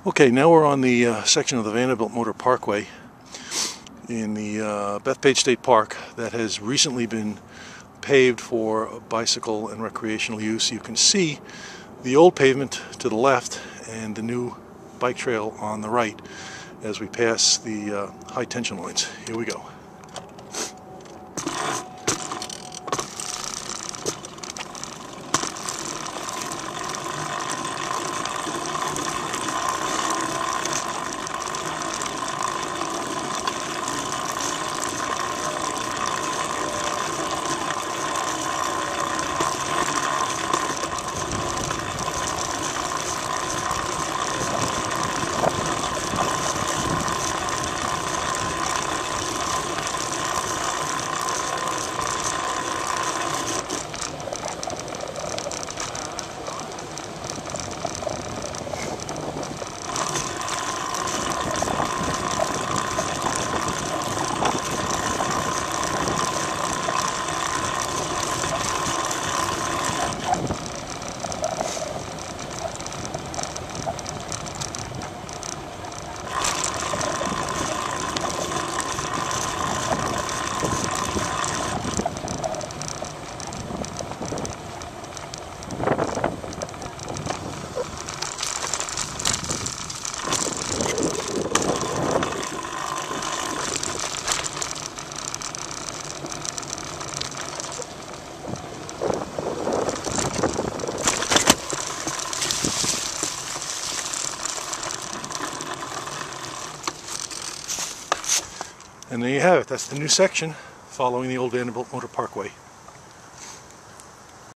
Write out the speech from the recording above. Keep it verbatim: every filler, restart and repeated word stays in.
Okay, now we're on the uh, section of the Vanderbuilt Motor Parkway in the uh, Bethpage State Park that has recently been paved for bicycle and recreational use. You can see the old pavement to the left and the new bike trail on the right as we pass the uh, high tension lines. Here we go. And there you have it. That's the new section following the old Vanderbuilt Motor Parkway.